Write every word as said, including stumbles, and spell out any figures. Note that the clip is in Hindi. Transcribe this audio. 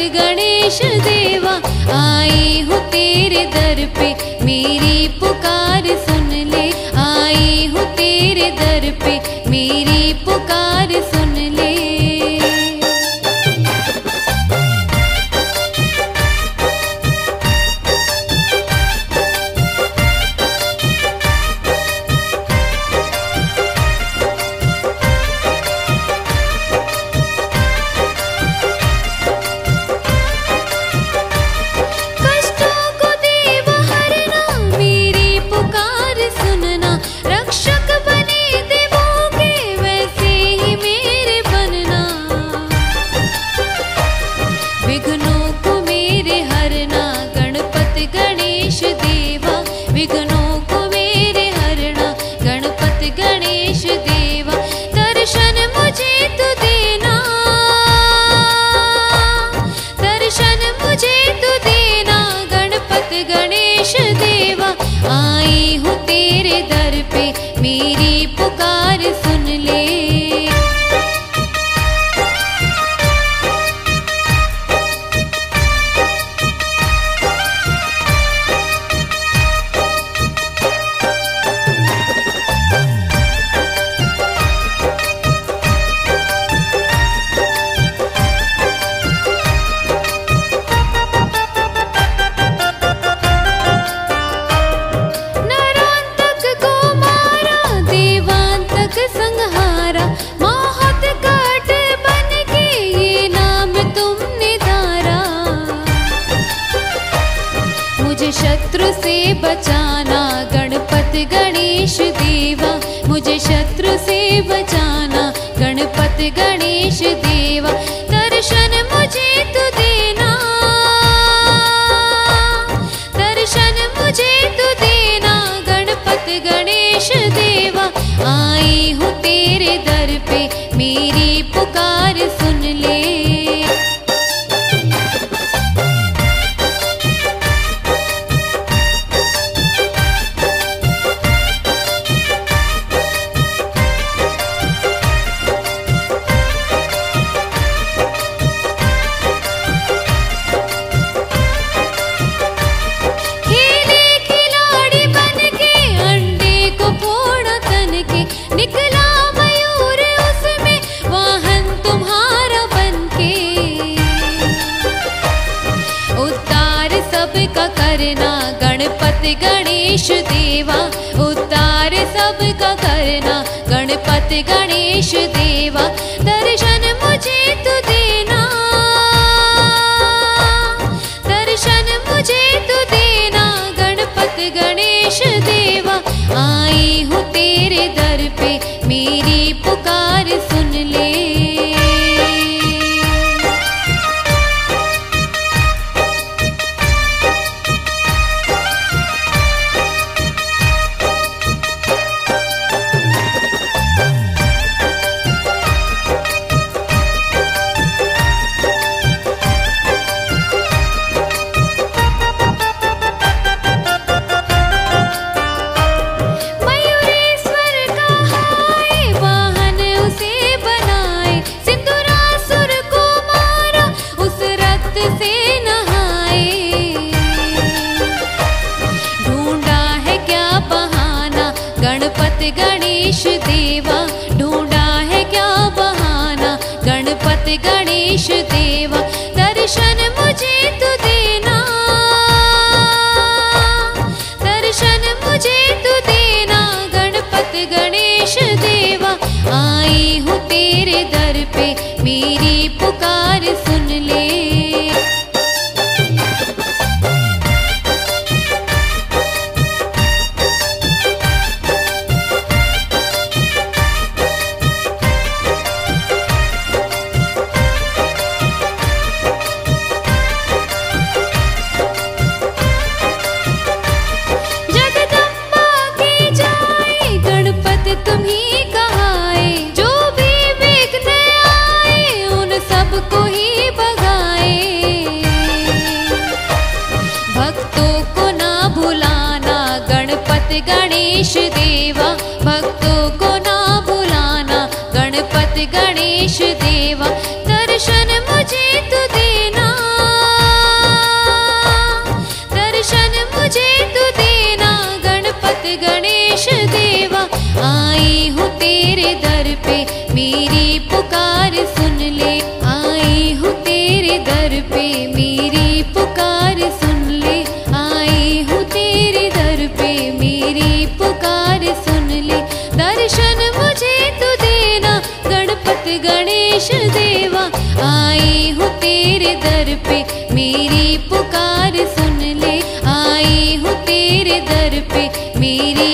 गणपति गणेश देवा, आई हूँ तेरे दर पे, मेरी पुकार सुन ले। आई हूँ तेरे दर पे, मेरी पुकार सुन ले। गणेश देवा, आई हूँ तेरे दर पे, मेरी पुकार सुन ले। शत्रु से बचाना गणपति गणेश देवा, मुझे शत्रु से बचाना गणपति गणेश देवा। दर्शन मुझे तू देना, दर्शन मुझे तू देना गणपति गणेश देवा, आई हूँ तेरे दर पे, मेरी पुकार सुन ले। करना गणपति गणेश देवा, उद्धार सबका करना गणपति गणेश देवा। दर्शन मुझे तू देना, दर्शन मुझे तू देना गणपति गणेश देवा, आई हूँ तेरे दर पे, मेरी पुकार सुन ले। गणेश देवा, ढूंढा है क्या बहाना गणपति गणेश देवा। दर्शन मुझे तू देना, दर्शन मुझे तू देना गणपति गणेश देवा, आई हूँ तेरे दर पे, मेरी पुकार सुन ले। गणेश देवा, भक्तों को ना भुलाना गणपति गणेश देवा। दर्शन मुझे तू देना, देवा, आई हूँ तेरे दर पे, मेरी पुकार सुन ले। आई हूँ तेरे दर पे, मेरी पुकार सुन ले। आई हूँ तेरे दर पे, मेरी पुकार सुन ले। दर्शन मुझे तू देना गणपति गणेश देवा, आई हूँ तेरे दर पे, मेरी पुकार सुन ले। आई हूँ तेरे दर पे, मेरी